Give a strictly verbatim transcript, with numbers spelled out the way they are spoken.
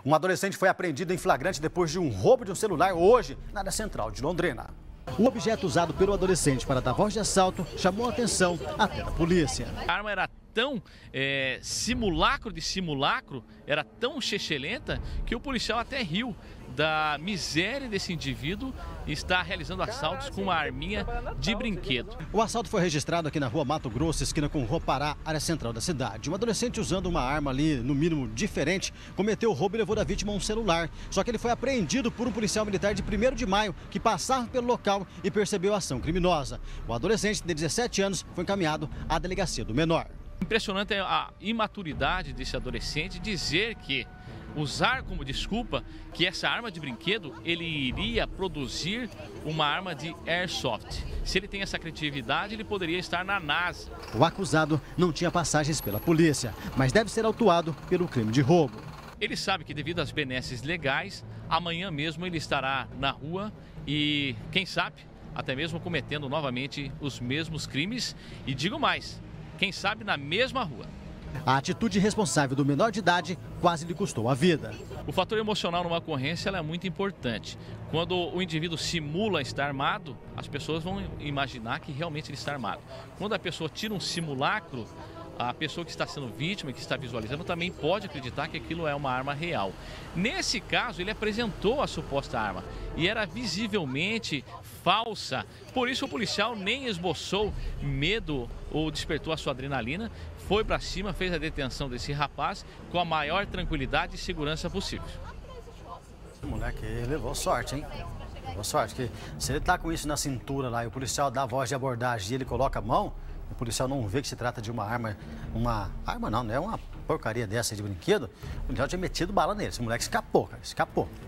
Um adolescente foi apreendido em flagrante depois de um roubo de um celular hoje na área central de Londrina. O objeto usado pelo adolescente para dar voz de assalto chamou a atenção até da polícia. A arma era tão é, simulacro de simulacro, era tão chechelenta que o policial até riu da miséria desse indivíduo estar realizando assaltos com uma arminha de brinquedo. O assalto foi registrado aqui na rua Mato Grosso, esquina com Rua Pará, área central da cidade. Um adolescente usando uma arma ali, no mínimo diferente, cometeu o roubo e levou da vítima um celular. Só que ele foi apreendido por um policial militar de primeiro de maio que passava pelo local e percebeu a ação criminosa. O adolescente de dezessete anos foi encaminhado à delegacia do menor. Impressionante é a imaturidade desse adolescente dizer que usar como desculpa que essa arma de brinquedo ele iria produzir uma arma de airsoft. Se ele tem essa criatividade, ele poderia estar na NASA. O acusado não tinha passagens pela polícia, mas deve ser autuado pelo crime de roubo. Ele sabe que devido às benesses legais, amanhã mesmo ele estará na rua e, quem sabe, até mesmo cometendo novamente os mesmos crimes e digo mais, quem sabe na mesma rua. A atitude irresponsável do menor de idade quase lhe custou a vida. O fator emocional numa ocorrência ela é muito importante. Quando o indivíduo simula estar armado, as pessoas vão imaginar que realmente ele está armado. Quando a pessoa tira um simulacro, a pessoa que está sendo vítima, que está visualizando, também pode acreditar que aquilo é uma arma real. Nesse caso, ele apresentou a suposta arma e era visivelmente falsa. Por isso, o policial nem esboçou medo ou despertou a sua adrenalina, foi para cima, fez a detenção desse rapaz com a maior tranquilidade e segurança possível. O moleque levou sorte, hein? Levou sorte, que se ele tá com isso na cintura lá e o policial dá a voz de abordagem e ele coloca a mão, o policial não vê que se trata de uma arma, uma arma não, não é uma porcaria dessa de brinquedo, o policial tinha metido bala nele, esse moleque escapou, cara, escapou.